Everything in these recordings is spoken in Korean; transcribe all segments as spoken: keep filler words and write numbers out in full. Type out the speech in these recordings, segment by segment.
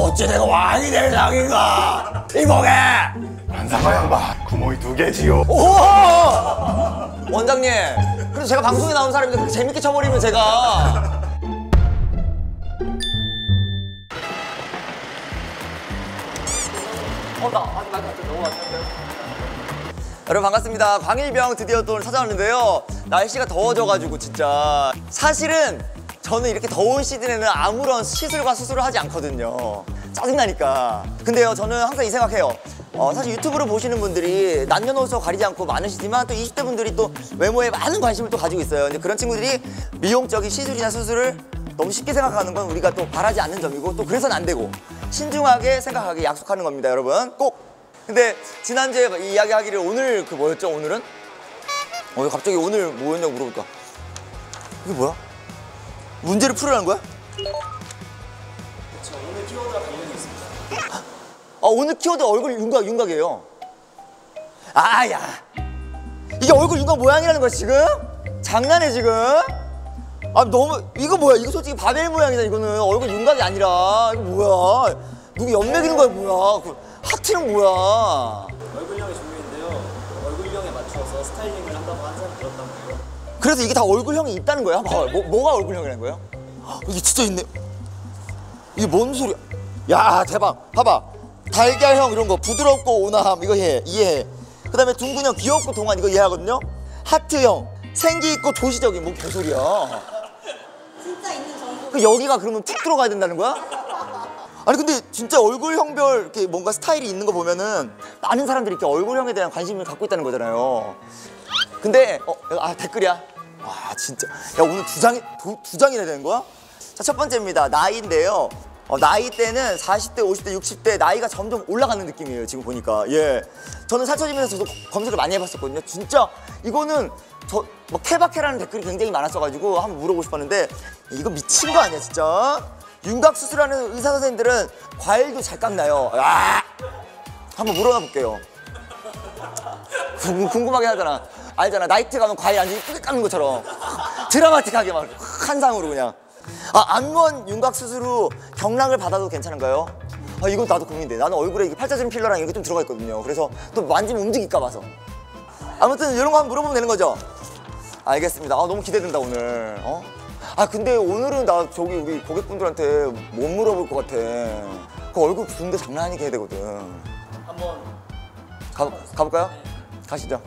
어째 내가 왕이 될 상인가? 이봉해! 안상아 양반, 구멍이 두 개지요. 오! 원장님, 그래도 제가 방송에 나온 사람인데 그렇게 재밌게 쳐버리면 제가. 어, 나 아직 많이 왔죠? 너무 왔는데요? 여러분 반갑습니다. 광일병 드디어 또 찾아왔는데요. 날씨가 더워져가지고 진짜 사실은 저는 이렇게 더운 시즌에는 아무런 시술과 수술을 하지 않거든요. 짜증나니까. 근데요, 저는 항상 이 생각해요. 어, 사실 유튜브를 보시는 분들이 남녀노소 가리지 않고 많으시지만 또 이십 대 분들이 또 외모에 많은 관심을 또 가지고 있어요. 근데 그런 친구들이 미용적인 시술이나 수술을 너무 쉽게 생각하는 건 우리가 또 바라지 않는 점이고 또 그래서는 안 되고 신중하게 생각하게 약속하는 겁니다, 여러분. 꼭! 근데 지난주에 이야기하기를 오늘 그 뭐였죠, 오늘은? 어, 갑자기 오늘 뭐였냐고 물어볼까? 이게 뭐야? 문제를 풀으라는 거야? 그렇죠. 오늘 키워드와 관련이 있습니다. 아, 오늘 키워드 얼굴 윤곽, 윤곽이에요. 아, 야. 이게 얼굴 윤곽 모양이라는 거야, 지금? 장난해, 지금? 아, 너무, 이거 뭐야? 이거 솔직히 바벨 모양이다, 이거는. 얼굴 윤곽이 아니라. 이거 뭐야? 누구 연맥이는 거야, 뭐야? 그 하트는 뭐야? 얼굴형의 종류인데요. 얼굴형에 맞추어서 스타일링을 한다고 한 사람 들었다고요. 그래서 이게 다 얼굴형이 있다는 거야? 봐, 뭐, 뭐가 얼굴형이라는 거예요? 이게 진짜 있네. 이게 뭔 소리야? 야, 대박. 봐봐. 달걀형 이런 거 부드럽고 온화함 이거 해, 이해해. 그 다음에 둥근형 귀엽고 동안 이거 이해하거든요. 하트형 생기 있고 조시적인 뭐 개소리야. 진짜 있는 정보. 그 여기가 그러면 푹 들어가야 된다는 거야? 아니 근데 진짜 얼굴형별 이렇게 뭔가 스타일이 있는 거 보면은 많은 사람들이 이렇게 얼굴형에 대한 관심을 갖고 있다는 거잖아요. 근데 어, 아 댓글이야. 와 진짜 야 오늘 두 장이 두, 두 장이나 되는 거야? 자 첫 번째입니다. 나이인데요. 어, 나이대는 사십 대, 오십 대, 육십 대 나이가 점점 올라가는 느낌이에요. 지금 보니까. 예. 저는 살쪄지면서 저도 검색을 많이 해봤었거든요. 진짜 이거는 저 뭐 케바케라는 댓글이 굉장히 많았어가지고 한번 물어보고 싶었는데 이거 미친 거 아니야 진짜? 윤곽 수술하는 의사 선생님들은 과일도 잘 깎나요? 아! 한번 물어봐 볼게요. 궁금하게 하잖아. 알잖아. 나이트 가면 과일 아주 이쁘게 깎는 것처럼 드라마틱하게 막 한상으로 그냥. 아, 앞면 윤곽 수술 후 경락을 받아도 괜찮은가요? 아, 이건 나도 고민돼. 나는 얼굴에 이게 팔자주름 필러랑 이게 좀 들어가 있거든요. 그래서 또 만지면 움직일까 봐서. 아무튼 이런 거 한번 물어보면 되는 거죠? 알겠습니다. 아, 너무 기대된다 오늘. 어? 아, 근데 오늘은 나 저기 우리 고객분들한테 못 물어볼 것 같아. 그 얼굴 붓는데 장난 아니게 해야 되거든. 한번 가, 가볼까요? 네. 가시죠.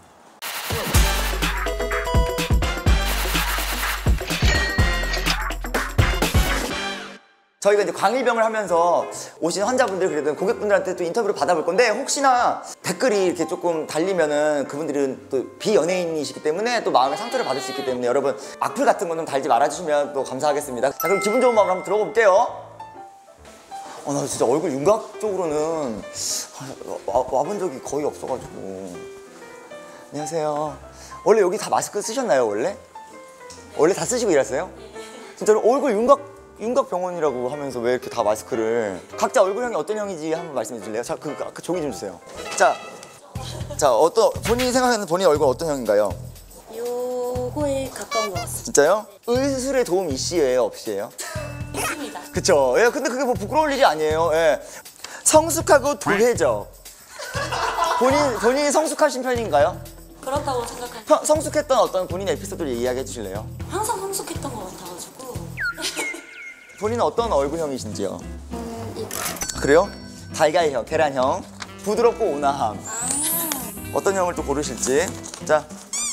저희가 이제 광일병을 하면서 오신 환자분들 그래도 고객분들한테 또 인터뷰를 받아볼 건데 혹시나 댓글이 이렇게 조금 달리면은 그분들은 또 비연예인이시기 때문에 또 마음의 상처를 받을 수 있기 때문에 여러분 악플 같은 거는 달지 말아주시면 또 감사하겠습니다. 자 그럼 기분 좋은 마음으로 한번 들어가 볼게요. 어, 나 진짜 얼굴 윤곽 쪽으로는 와, 와본 적이 거의 없어가지고. 안녕하세요. 원래 여기 다 마스크 쓰셨나요 원래? 원래 다 쓰시고 일하세요? 진짜로 얼굴 윤곽 윤곽병원이라고 하면서 왜 이렇게 다 마스크를 각자 얼굴형이 어떤 형인지 한번 말씀해 주실래요? 자, 그, 그 종이 좀 주세요. 자, 자 어떤 본인이 생각하는 본인 얼굴 어떤 형인가요? 요거에 가까운 것 같습니다. 진짜요? 의술에 도움 이씨예요, 없이예요? 있습니다. 그쵸? 예, 근데 그게 뭐 부끄러울 일이 아니에요. 예. 성숙하고 도회적. 본인 본인이 성숙하신 편인가요? 그렇다고 생각합니다. 성, 성숙했던 어떤 본인의 에피소드를 이야기해 주실래요? 항상 성숙했던 것 같아가지고. 본인은 어떤 얼굴형이신지요? 음, 이거. 그래요? 달걀형, 계란형, 부드럽고 온화함. 아. 어떤 형을 또 고르실지. 자,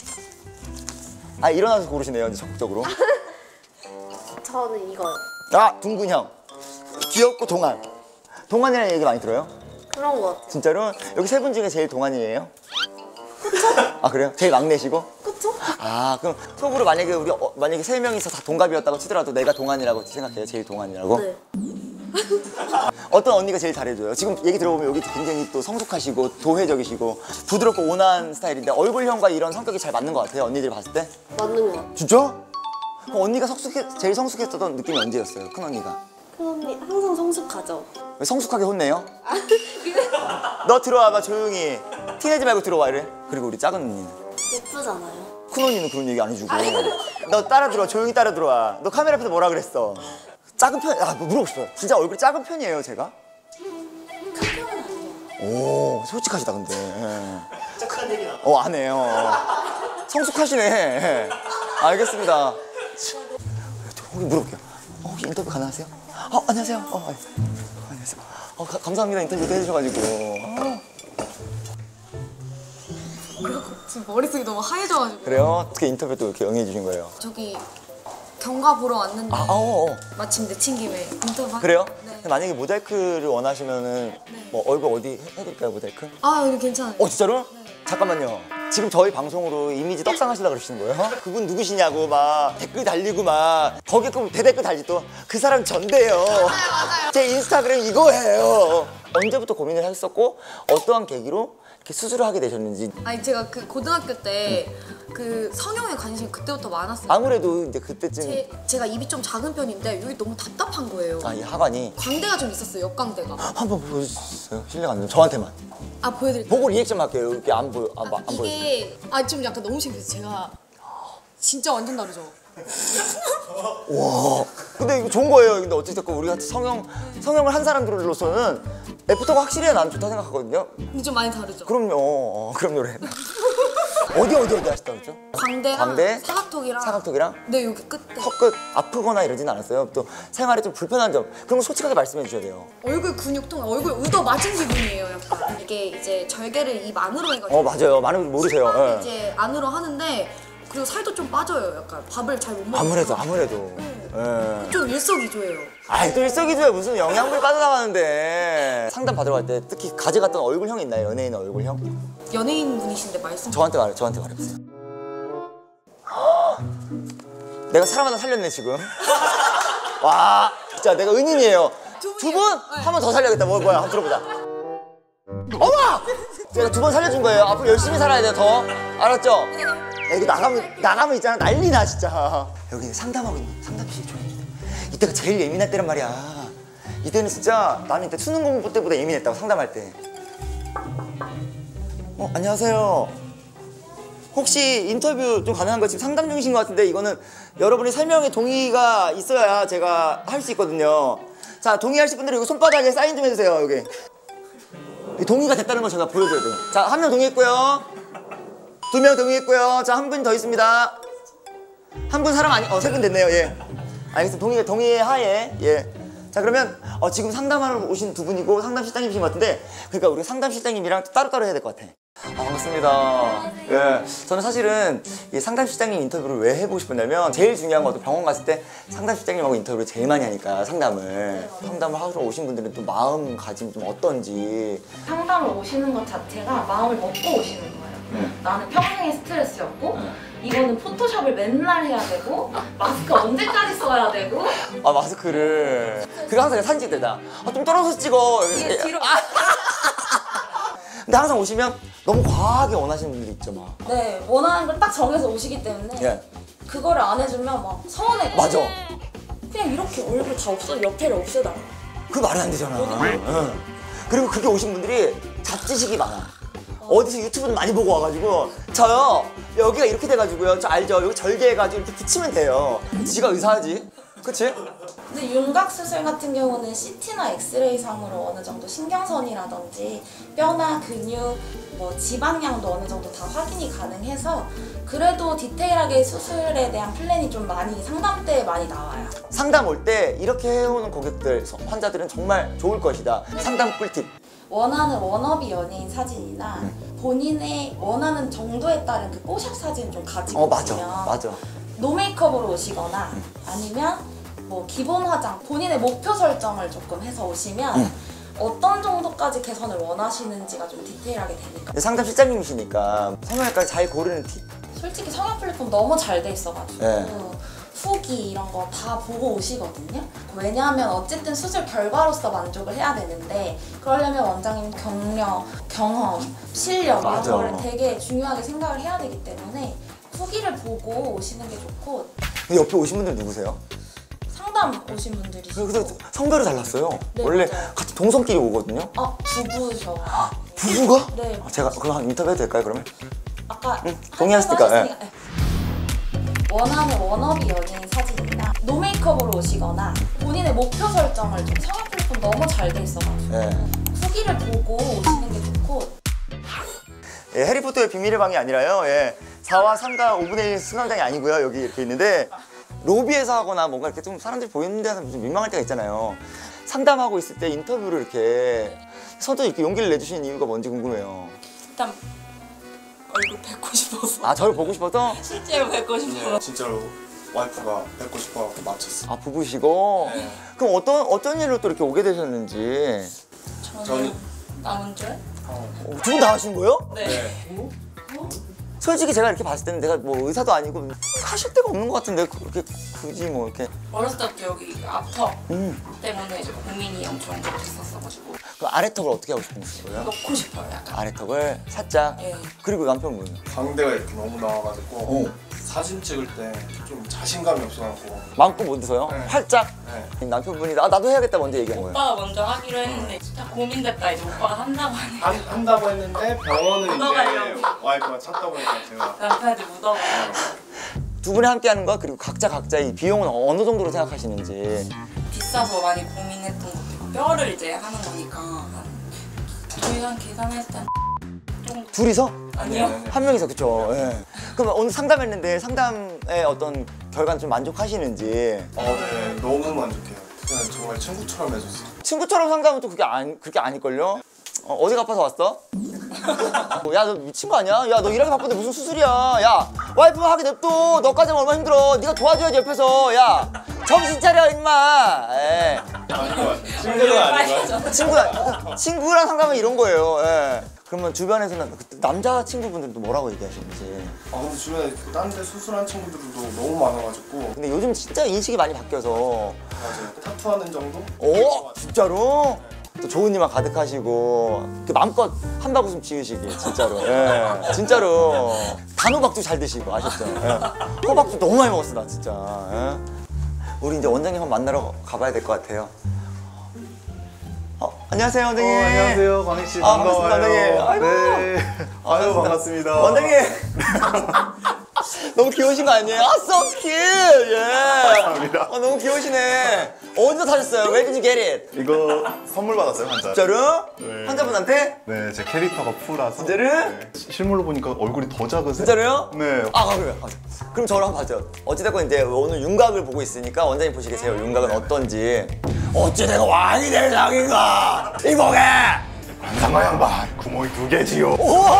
아 일어나서 고르시네요, 이제 적극적으로. 저는 이거요. 아, 둥근형, 귀엽고 동안. 동안이라는 얘기 많이 들어요? 그런 것 같아요. 진짜로? 여기 세 분 중에 제일 동안이에요? 그쵸? 아 그래요? 제일 막내시고? 그쵸? 아 그럼 속으로 만약에 우리 어, 만약에 세 명이서 다 동갑이었다고 치더라도 내가 동안이라고 생각해요? 제일 동안이라고? 네. 어떤 언니가 제일 잘해줘요? 지금 얘기 들어보면 여기 굉장히 또 성숙하시고 도회적이시고 부드럽고 온화한 스타일인데 얼굴형과 이런 성격이 잘 맞는 것 같아요? 언니들이 봤을 때? 맞는 것 같아요. 진짜? 그럼 언니가 성숙해, 제일 성숙했었던 느낌이 언제였어요? 큰 언니가? 큰 언니 항상 성숙하죠. 왜 성숙하게 혼내요? 너 들어와봐 조용히. 티내지 말고 들어와 이래. 그리고 우리 작은 언니는? 예쁘잖아요. 큰 언니는 그런 얘기 안 해주고 너 따라 들어와. 조용히 따라 들어와. 너 카메라 앞에서 뭐라 그랬어? 작은 편, 아, 뭐 물어보고 싶어요. 진짜 얼굴이 작은 편이에요, 제가? 큰 편은 아니에요. 오, 솔직하시다, 근데. 예. 착한 얘기 나. 어, 안 해요. 성숙하시네. 예. 알겠습니다. 혹시 물어볼게요. 어, 혹시 인터뷰 가능하세요? 어, 안녕하세요. 어, 아, 안녕하세요. 어, 가, 감사합니다. 인터뷰도 해주셔가지고. 어, 지금 머릿속이 너무 하얘져가지고 그래요? 어떻게 인터뷰 또 이렇게 응해주신 거예요? 저기 경과 보러 왔는데 아, 어, 어. 마침 내친 김에 인터뷰 하- 그래요? 네. 만약에 모자이크를 원하시면은 뭐 얼굴 어디 해- 해드릴까요, 모자이크? 아 여기 괜찮아요. 어, 진짜로? 잠깐만요. 지금 저희 방송으로 이미지 떡상하시려고 그러시는 거예요? 그분 누구시냐고 막 댓글 달리고 막 거기에 그 대댓글 달리 또 그 사람 전데요. 맞아요, 맞아요. 제 인스타그램 이거예요. 언제부터 고민을 했었고 어떠한 계기로 이렇게 수술을 하게 되셨는지. 아니 제가 그 고등학교 때 그 성형에 관심이 그때부터 많았어요. 아무래도 이제 그때쯤 제, 제가 입이 좀 작은 편인데 여기 너무 답답한 거예요. 아, 이 하관이 광대가 좀 있었어요. 역광대가. 한번 보여주세요. 실례가 안 돼요. 저한테만. 아 보여드릴게요. 보고 리액션 할게요. 이렇게 안 보여, 안, 봐- 안 보여. 이게 아 좀 약간 너무 신기해요. 제가 진짜 완전 다르죠. 와, 근데 이거 좋은 거예요. 근데 어쨌든 우리가 성형 성형을 한 사람들로서는 애프터가 확실히 난 좋다 생각하거든요. 근데 좀 많이 다르죠. 그럼요, 어, 그럼요. 어디 어디 어디 하셨다 그랬죠? 광대랑 광대, 사각턱이랑 사각턱이랑 네 여기 끝에 턱끝 아프거나 이러진 않았어요. 또 생활에 좀 불편한 점 그런 거 솔직하게 말씀해 주셔야 돼요. 얼굴 근육통, 얼굴 의도 맞은 기분이에요. 약간 이게 이제 절개를 입 안으로 해가지고 어, 맞아요. 많은 분들 모르세요. 예. 이제 안으로 하는데 그리고 살도 좀 빠져요. 약간 밥을 잘 못 먹어요. 아무래도 아무래도. 예. 좀 일석이조예요. 아이, 또 일석이조야. 무슨 영양분이 빠져나가는데. 상담 받으러 갈 때 특히 가져갔던 얼굴형 있나요? 연예인 얼굴형? 연예인 분이신데 말씀. 저한테 말해, 저한테 말해보세요. 내가 사람 하나 살렸네 지금. 와, 진짜 내가 은인이에요. 두 두 분이요? 분? 네. 한 번 더 살려야겠다. 뭐, 뭐야, 한번 들어보자. 어머! 제가 두 번 살려준 거예요. 앞으로 열심히 살아야 돼요, 더. 알았죠? 야, 이거 나가면, 나가면 있잖아. 난리 나, 진짜. 여기 상담하고 있는 상담실 조용히. 이때가 제일 예민할 때란 말이야. 이때는 진짜 나는 이때 수능 공부 때보다 예민했다고, 상담할 때. 어, 안녕하세요. 혹시 인터뷰 좀 가능한 거 지금 상담 중이신 것 같은데 이거는 여러분의 설명에 동의가 있어야 제가 할 수 있거든요. 자, 동의하실 분들은 이거 손바닥에 사인 좀 해주세요. 여기 이 동의가 됐다는 걸 제가 보여줘야 돼요. 자, 한 명 동의했고요. 두 명 동의했고요. 자, 한 분 더 있습니다. 한 분 사람 아니, 어, 세 분 됐네요. 예. 알겠습니다. 동의, 동의의 하에. 예. 자, 그러면 어, 지금 상담하러 오신 두 분이고 상담 실장님이신 것 같은데, 그러니까 우리 상담 실장님이랑 따로따로 해야 될 것 같아. 아, 반갑습니다. 예. 저는 사실은 이 상담 실장님 인터뷰를 왜 해보고 싶었냐면, 제일 중요한 것도 병원 갔을 때 상담 실장님하고 인터뷰를 제일 많이 하니까, 상담을. 상담을 하러 오신 분들은 또 마음가짐이 좀 어떤지. 상담을 오시는 것 자체가 마음을 먹고 오시는 거예요. 음. 나는 평생의 스트레스였고 이거는 포토샵을 맨날 해야 되고 마스크 언제까지 써야 되고 아, 마스크를. 그리고 항상 사진 찍을 때다. 아, 좀 떨어져서 찍어. 뒤에 뒤로. 아. 근데 항상 오시면 너무 과하게 원하시는 분들이 있죠, 막. 네 원하는 걸 딱 정해서 오시기 때문에 예. 그거를 안 해주면 막 서운해. 맞아. 그냥 이렇게 얼굴 다 없어 옆에를 없애달라. 그 말이 안 되잖아. 응. 그리고 그렇게 오신 분들이 잡지식이 많아. 어디서 유튜브도 많이 보고 와가지고, 저요 여기가 이렇게 돼가지고요, 저 알죠? 여기 절개해가지고 이렇게 붙이면 돼요. 지가 의사하지, 그치? 근데 윤곽 수술 같은 경우는 씨티나 엑스레이상으로 어느 정도 신경선이라든지 뼈나 근육, 뭐 지방량도 어느 정도 다 확인이 가능해서 그래도 디테일하게 수술에 대한 플랜이 좀 많이 상담 때 많이 나와요. 상담 올 때 이렇게 해오는 고객들, 환자들은 정말 좋을 것이다. 상담 꿀팁. 원하는 워너비 연예인 사진이나 본인의 원하는 정도에 따른 그 뽀샵 사진 좀 가지고 어, 맞아, 오시면 맞아. 노메이크업으로 오시거나 아니면 뭐 기본 화장, 본인의 목표 설정을 조금 해서 오시면 음. 어떤 정도까지 개선을 원하시는지가 좀 디테일하게 되니까. 근데 상담 실장님이시니까 성형외과 잘 고르는 팁. 솔직히 성형 플랫폼 너무 잘 돼 있어가지고 네. 후기 이런 거 다 보고 오시거든요. 왜냐하면 어쨌든 수술 결과로서 만족을 해야 되는데 그러려면 원장님 경력, 경험, 실력 이런 맞아. 거를 되게 중요하게 생각을 해야 되기 때문에 후기를 보고 오시는 게 좋고. 근데 옆에 오신 분들 누구세요? 상담 오신 분들이 그래서 성별을 달랐어요. 네, 원래 맞아요. 같은 동성끼리 오거든요. 아 부부셔. 부부가? 네. 아, 제가 그럼 한 인터뷰 해도 될까요, 그러면? 아까 응, 동의하시니까, 하셨으니까, 네. 원하는 워너비 연예인 사진이나 노메이크업으로 오시거나 본인의 목표 설정을 좀 성형 필름 너무 잘 돼 있어가지고 네. 후기를 보고 오시는 게 좋고. 예, 해리포터의 비밀의 방이 아니라요. 예, 사와 삼과 오분의 일 승강장이 아니고요. 여기 이렇게 있는데 로비에서 하거나 뭔가 이렇게 좀 사람들이 보이는 데서 좀 민망할 때가 있잖아요. 상담하고 있을 때 인터뷰를 이렇게 선뜻 이렇게 용기를 내주시는 이유가 뭔지 궁금해요. 일단 얼굴 뵙고 싶어서. 아, 저를 보고 싶어서? 실제로 뵙고 싶어서. 진짜로 와이프가 뵙고 싶어갖고 맞췄어. 아, 부부시고? 네. 그럼 어떤, 어떤 일로 또 이렇게 오게 되셨는지. 저는 남은 줄? 어, 두 분 다 하신 거예요? 네. 솔직히 제가 이렇게 봤을 때는 내가 뭐 의사도 아니고 하실 데가 없는 것 같은데 그렇게 굳이 뭐 이렇게. 어렸을 때부터 여기 앞턱 음. 때문에 이제 고민이 엄청 됐었어가지고 그럼 아래턱을 어떻게 하고 싶은 거예요? 넣고 싶어요 약간. 아래턱을 살짝. 예. 그리고 남편분은? 광대가 이렇게 너무 나와가지고 어. 사진 찍을 때 좀 자신감이 없어갖고. 마음껏 못 드세요? 네. 활짝? 네. 남편분이 아, 나도 해야겠다 먼저 얘기한 거예요. 오빠가 먼저 하기로 했는데 진짜 고민됐다. 이제 오빠가 한다고 하니까 한, 한다고 했는데 병원은 이제 묻어가려고. 와이프가 찾다 보니까 제가 남편한테 묻어가고. 두 분이 함께 하는 거 그리고 각자 각자의 비용은 어느 정도로 생각하시는지. 비싸서 많이 고민했던 것도 뼈를 이제 하는 거니까 저희 한 계산했을 때 좀 둘이서? 아니요. 한 명이서 그쵸. 예. 그럼 오늘 상담했는데 상담의 어떤 결과는 좀 만족하시는지. 어, 네, 너무 만족해요. 그냥 정말 친구처럼 해줬어요. 친구처럼 상담은 또 그게 안, 그렇게 아닐걸요? 어, 어디가 아파서 왔어? 야, 너 미친 거 아니야? 야, 너 일하기 바쁜데 무슨 수술이야? 야, 와이프만 하게 냅둬. 너까지 하면 얼마나 힘들어. 네가 도와줘야지 옆에서. 야, 정신 차려 임마. 에. 친구가 아니고. 친구랑 친구랑 상담은 이런 거예요. 예. 그러면 주변에서는 그때 남자 친구분들도 뭐라고 얘기하시는지. 아 근데 주변에 딴 데 수술한 친구들도 너무 많아가지고. 근데 요즘 진짜 인식이 많이 바뀌어서. 맞아요. 타투하는 정도? 오, 진짜로? 또 좋은 일만 가득하시고 그 마음껏 한박 웃음 지으시길 진짜로. 예, 진짜로. 단호박도 잘 드시고 아셨죠? 예. 호박도 너무 많이 먹었어 나 진짜. 예. 우리 이제 원장님 한번 만나러 가봐야 될 것 같아요. 어, 안녕하세요 원장님. 어, 안녕하세요 광희 씨. 아, 반가워요. 반갑습니다, 원장님. 아이고. 네. 아유 반갑습니다. 원장님. 너무 귀여우신 거 아니에요? 아, so cute! 예. 감사합니다. 어, 너무 귀여우시네. 어디서 사셨어요? Where did you get it? 이거 선물 받았어요 환자. 진짜로? 네. 환자분한테? 네, 제 캐릭터가 푸라서. 진짜로? 네. 실물로 보니까 얼굴이 더 작으세요. 진짜로요? 네. 아, 그래요? 아, 그럼 저를 한번 봐줘요. 어찌됐건 이제 오늘 윤곽을 보고 있으니까 원장님 보시겠어요? 윤곽은 어떤지. 어찌 내가 왕이 될 상인가? 이보게! 관상가 양반 구멍이 두 개지요.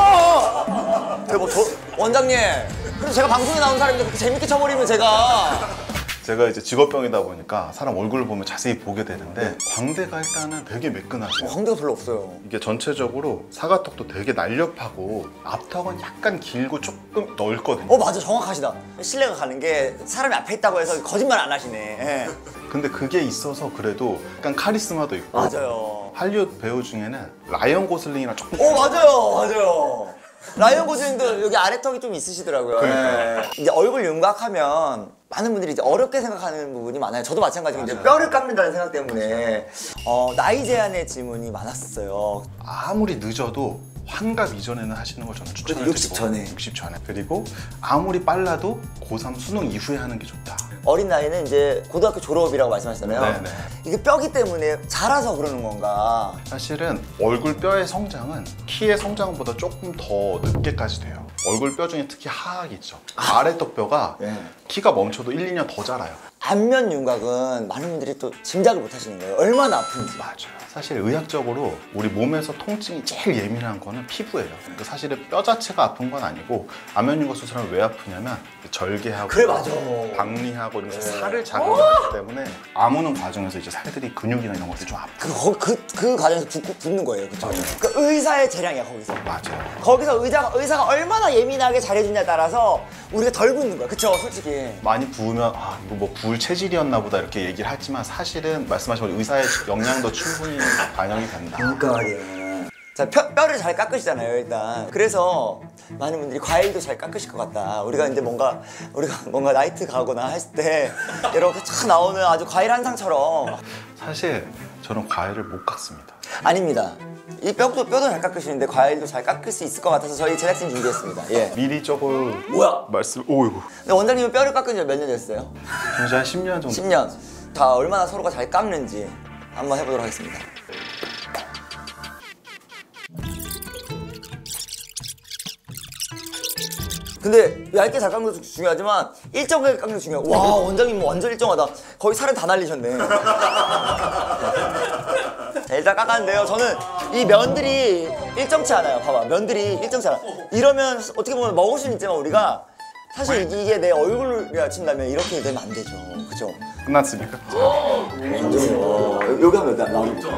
우와! 대박, 저, 원장님. 그래도 제가 방송에 나온 사람인데 그렇게 재밌게 쳐버리면 제가. 제가 이제 직업병이다 보니까 사람 얼굴을 보면 자세히 보게 되는데 광대가 일단은 되게 매끈하세요. 광대가 별로 없어요. 이게 전체적으로 사과턱도 되게 날렵하고 앞턱은 약간 길고 조금 넓거든요. 어, 맞아. 정확하시다. 신뢰가 가는 게 사람이 앞에 있다고 해서 거짓말 안 하시네. 예. 근데 그게 있어서 그래도 약간 카리스마도 있고. 맞아요. 할리우드 배우 중에는 라이언 고슬링이랑 조금. 어, 맞아요. 맞아요. 라이언 고슬링도 여기 아래턱이 좀 있으시더라고요. 그러니까요. 예. 이제 얼굴 윤곽하면 많은 분들이 이제 어렵게 생각하는 부분이 많아요. 저도 마찬가지고 이제 뼈를 깎는다는 생각 때문에 어, 나이 제한의 질문이 많았었어요. 아무리 늦어도 환갑 이전에는 하시는 걸 저는 추천을 드리고. 육십 전에. 육십 전에. 그리고 아무리 빨라도 고삼 수능 이후에 하는 게 좋다. 어린 나이는 이제 고등학교 졸업이라고 말씀하셨잖아요. 네네. 이게 뼈기 때문에 자라서 그러는 건가? 사실은 얼굴 뼈의 성장은 키의 성장보다 조금 더 늦게까지 돼요. 얼굴 뼈 중에 특히 하악이 있죠. 아래턱 뼈가 네. 키가 멈춰도 일, 이 년 더 자라요. 안면 윤곽은 많은 분들이 또 짐작을 못 하시는 거예요. 얼마나 아픈지. 맞아요. 사실 의학적으로 우리 몸에서 통증이 제일 예민한 거는 피부예요. 그러니까 사실은 뼈 자체가 아픈 건 아니고 안면윤곽 수술하면 왜 아프냐면 절개하고 그래, 맞아. 박리하고 이런 네. 살을 자극하기 때문에 아무는 과정에서 이제 살들이 근육이나 이런 것들이 좀 아프고. 그, 그, 그 과정에서 붓, 붓는 거예요. 그쵸? 그 의사의 재량이야, 거기서. 맞아요. 거기서 의사가, 의사가 얼마나 예민하게 잘해주냐에 따라서 우리가 덜 붓는 거야. 그쵸? 솔직히. 많이 부으면 아 이거 뭐 부을 체질이었나 보다 이렇게 얘기를 하지만 사실은 말씀하신 우리 의사의 역량도 충분히 반영이 된다. 그러니까 말이에요. 자, 뼈, 뼈를 잘 깎으시잖아요, 일단. 그래서 많은 분들이 과일도 잘 깎으실 것 같다. 우리가 이제 뭔가, 우리가 뭔가 나이트 가거나 했을 때 이렇게 촥 나오는 아주 과일 한 상처럼. 사실 저는 과일을 못 깎습니다. 아닙니다. 이 뼈도 뼈도 잘 깎으시는데 과일도 잘 깎을 수 있을 것 같아서 저희 제작진 준비했습니다. 예. 미리 조금 뭐야? 말씀. 오이고. 근데 원장님은 뼈를 깎은 지 몇 년 됐어요? 이제 한 십 년 정도. 십 년. 다 얼마나 서로가 잘 깎는지 한번 해보도록 하겠습니다. 근데 얇게 잘 깎는 것도 중요하지만 일정하게 깎는 게 중요해요. 와, 원장님 뭐 완전 일정하다. 거의 살은 다 날리셨네. 자, 일단 깎았는데요. 저는 이 면들이 일정치 않아요. 봐봐, 면들이 일정치 않아. 이러면 어떻게 보면 먹을 수는 있지만 우리가 사실 이게 내 얼굴이라 친다면 이렇게 되면 안 되죠. 그죠? 끝났습니까? 원장님, 여기 하면 나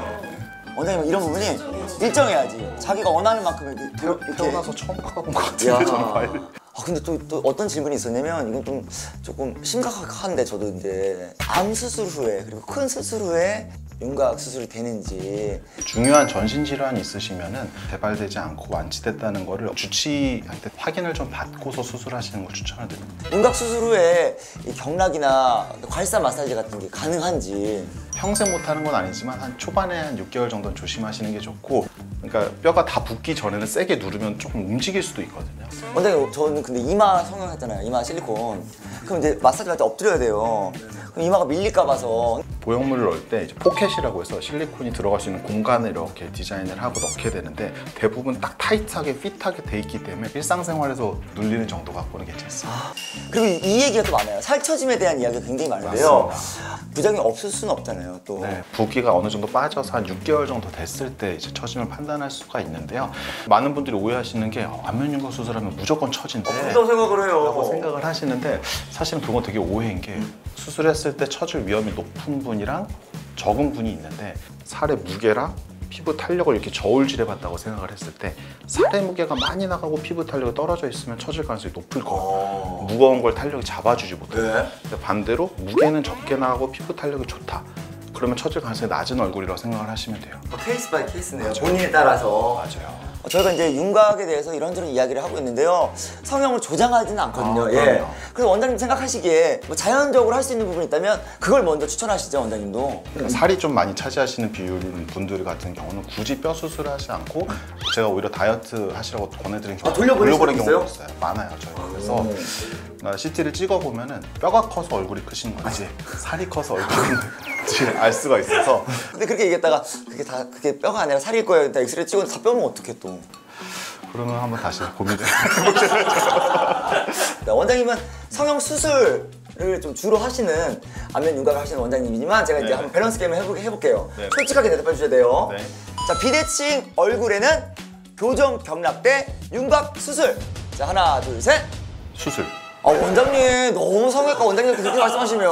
원장님 이런 부분이 일정해야지. 자기가 원하는 만큼 이렇게 이렇게. 태어나서 처음 깎아본 것 야. 같은데 저는 과일. 아 근데 또, 또 어떤 질문이 있었냐면 이건 좀 조금 심각한데 저도 이제 암 수술 후에 그리고 큰 수술 후에 윤곽 수술이 되는지. 중요한 전신 질환이 있으시면은 개발되지 않고 완치됐다는 거를 주치의한테 확인을 좀 받고서 수술하시는 걸 추천을 드립니다. 윤곽 수술 후에 이 경락이나 괄사 마사지 같은 게 가능한지. 평생 못하는 건 아니지만 한 초반에 한 육 개월 정도는 조심하시는 게 좋고, 그러니까 뼈가 다 붓기 전에는 세게 누르면 조금 움직일 수도 있거든요. 원장님 저는 근데 이마 성형했잖아요. 이마 실리콘. 그럼 이제 마사지 할 때 엎드려야 돼요. 그럼 이마가 밀릴까 봐서. 보형물을 넣을 때 이제 포켓이라고 해서 실리콘이 들어갈 수 있는 공간을 이렇게 디자인을 하고 넣게 되는데 대부분 딱 타이트하게 핏하게 돼 있기 때문에 일상생활에서 눌리는 정도 갖고는 괜찮습니다. 아, 그리고 이 얘기가 또 많아요. 살처짐에 대한 이야기가 굉장히 많은데요. 맞습니다. 부작용이 없을 수는 없잖아요. 또. 네, 붓기가 어느 정도 빠져서 한 육 개월 정도 됐을 때 이제 처짐을 판단할 수가 있는데요. 많은 분들이 오해하시는 게 어, 안면윤곽 수술하면 무조건 처진대. 그렇다고 생각을 해요. 라고 생각을 하시는데 사실은 그건 되게 오해인 게 수술했을 때 처질 위험이 높은 분이랑 적은 분이 있는데 살의 무게랑 피부 탄력을 이렇게 저울질해 봤다고 생각을 했을 때 살의 무게가 많이 나가고 피부 탄력이 떨어져 있으면 처질 가능성이 높을 거예요. 무거운 걸 탄력이 잡아주지 못해요. 네. 근데 반대로 무게는 적게 나가고 피부 탄력이 좋다. 그러면 처질 가능성이 낮은 얼굴이라고 생각을 하시면 돼요. 케이스 바이 케이스네요. 본인에 따라서. 맞아요. 어, 저희가 이제 윤곽에 대해서 이런저런 이야기를 하고 있는데요. 성형을 조장하지는 않거든요. 아, 예. 그럼요. 그래서 원장님 생각하시기에 뭐 자연적으로 할 수 있는 부분이 있다면 그걸 먼저 추천하시죠, 원장님도. 그러니까 살이 좀 많이 차지하시는 비율인 분들 같은 경우는 굳이 뼈 수술을 하지 않고 제가 오히려 다이어트 하시라고 권해드린 경우 아, 돌려보내신 돌려보낸 분 경우도 있어요? 있어요. 많아요, 저희가. 그래서 씨티를 찍어보면은 뼈가 커서 얼굴이 크신 건지 살이 커서 얼굴이 큰지 알 수가 있어서. 근데 그렇게 얘기했다가 그게 다 그게 뼈가 아니라 살일 거예요. 일단 엑스레이 찍었는데 다 뼈면 어떡해 또. 그러면 한번 다시 고민을 원장님은 성형 수술을 좀 주로 하시는 안면 윤곽을 하시는 원장님이지만 제가 이제 네. 한번 밸런스 게임을 해보, 해볼게요. 네. 솔직하게 대답해 주셔야 돼요. 네. 자, 비대칭 얼굴에는 교정 경락 대 윤곽 수술. 자, 하나, 둘, 셋. 수술. 아, 원장님 너무 성형외과 원장님 그렇게 말씀하시면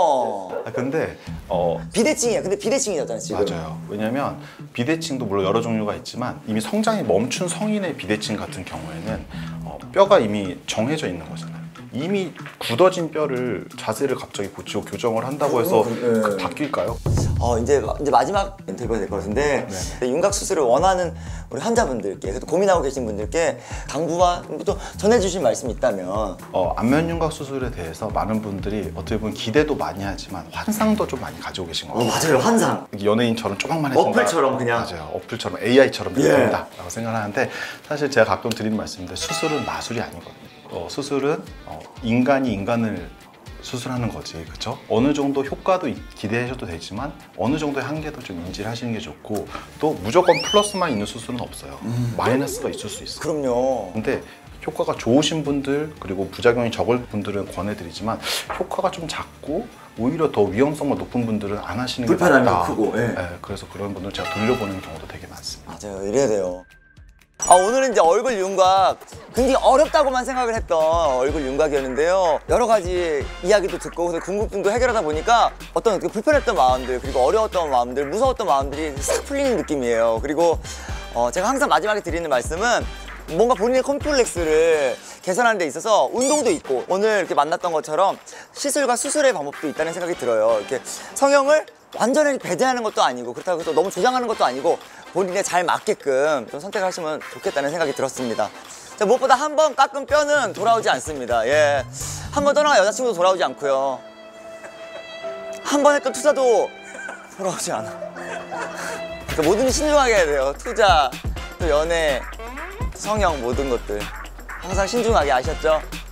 아, 근데 어 비대칭이에요. 근데 비대칭이잖아요 지금. 맞아요. 왜냐면 비대칭도 물론 여러 종류가 있지만 이미 성장이 멈춘 성인의 비대칭 같은 경우에는 어, 뼈가 이미 정해져 있는 거잖아요. 이미 굳어진 뼈를 자세를 갑자기 고치고 교정을 한다고 해서 음, 네. 그 바뀔까요? 어 이제 이제 마지막 인터뷰가 될 것 같은데 네. 윤곽 수술을 원하는 우리 환자분들께 그래도 고민하고 계신 분들께 당부와 또 전해주실 말씀이 있다면. 어, 안면윤곽 수술에 대해서 많은 분들이 어떻게 보면 기대도 많이 하지만 환상도 좀 많이 가지고 계신 것 같아요. 맞아요, 환상. 연예인처럼 조망만해진다. 어플처럼 그냥. 맞아요. 어플처럼 에이아이처럼 예. 된다 라고 생각을 하는데 사실 제가 가끔 드리는 말씀인데 수술은 마술이 아니거든요. 어, 수술은 어, 인간이 인간을 수술하는 거지, 그렇죠? 어느 정도 효과도 기대하셔도 되지만 어느 정도의 한계도 좀 인지를 하시는 게 좋고 또 무조건 플러스만 있는 수술은 없어요. 음. 마이너스가 있을 수 있어요. 그럼요. 근데 효과가 좋으신 분들 그리고 부작용이 적을 분들은 권해드리지만 효과가 좀 작고 오히려 더 위험성만 높은 분들은 안 하시는 게 불편함이 낫다. 크고, 예. 네, 그래서 그런 분들 제가 돌려보는 경우도 되게 많습니다. 맞아요, 이래야 돼요. 아, 오늘은 이제 얼굴 윤곽 굉장히 어렵다고만 생각을 했던 얼굴 윤곽이었는데요. 여러 가지 이야기도 듣고 그래서 궁금증도 해결하다 보니까 어떤 어떻게 불편했던 마음들 그리고 어려웠던 마음들 무서웠던 마음들이 싹 풀리는 느낌이에요. 그리고 어, 제가 항상 마지막에 드리는 말씀은 뭔가 본인의 컴플렉스를 개선하는 데 있어서 운동도 있고 오늘 이렇게 만났던 것처럼 시술과 수술의 방법도 있다는 생각이 들어요. 이렇게 성형을 완전히 배제하는 것도 아니고 그렇다고 해서 너무 조장하는 것도 아니고 본인에 잘 맞게끔 좀 선택하시면 좋겠다는 생각이 들었습니다. 자, 무엇보다 한 번 깎은 뼈는 돌아오지 않습니다. 예, 한 번 떠나간 여자친구도 돌아오지 않고요. 한 번 했던 투자도 돌아오지 않아. 그 뭐든 신중하게 해야 돼요. 투자, 또 연애, 성형 모든 것들 항상 신중하게 아셨죠?